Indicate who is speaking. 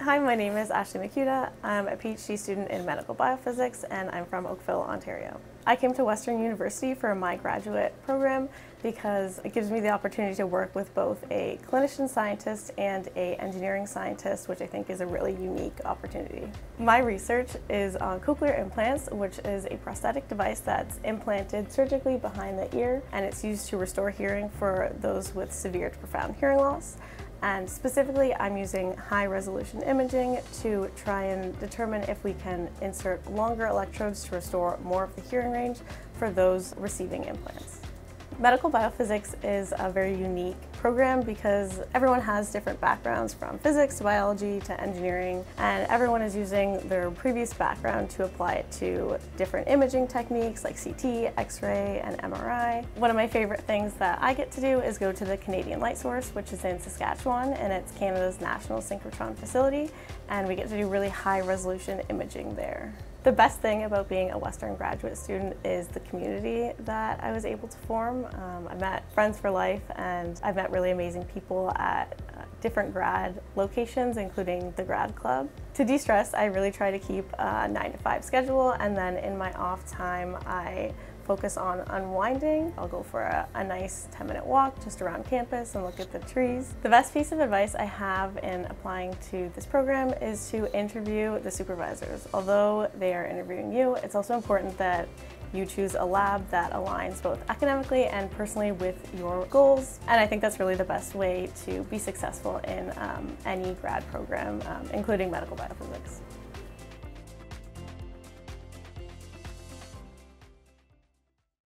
Speaker 1: Hi, my name is Ashley Micuda. I'm a PhD student in medical biophysics and I'm from Oakville, Ontario. I came to Western University for my graduate program because it gives me the opportunity to work with both a clinician scientist and an engineering scientist, which I think is a really unique opportunity. My research is on cochlear implants, which is a prosthetic device that's implanted surgically behind the ear, and it's used to restore hearing for those with severe to profound hearing loss. And specifically, I'm using high-resolution imaging to try and determine if we can insert longer electrodes to restore more of the hearing range for those receiving implants. Medical biophysics is a very unique program because everyone has different backgrounds, from physics to biology to engineering, and everyone is using their previous background to apply it to different imaging techniques like CT, X-ray, and MRI. One of my favorite things that I get to do is go to the Canadian Light Source, which is in Saskatchewan, and it's Canada's national synchrotron facility, and we get to do really high-resolution imaging there. The best thing about being a Western graduate student is the community that I was able to form. I met friends for life, and I've met really amazing people at different grad locations, including the grad club. To de-stress, I really try to keep a 9-to-5 schedule, and then in my off time, I focus on unwinding. I'll go for a nice 10-minute walk just around campus and look at the trees. The best piece of advice I have in applying to this program is to interview the supervisors. Although they are interviewing you, it's also important that you choose a lab that aligns both academically and personally with your goals. And I think that's really the best way to be successful in any grad program, including medical biophysics.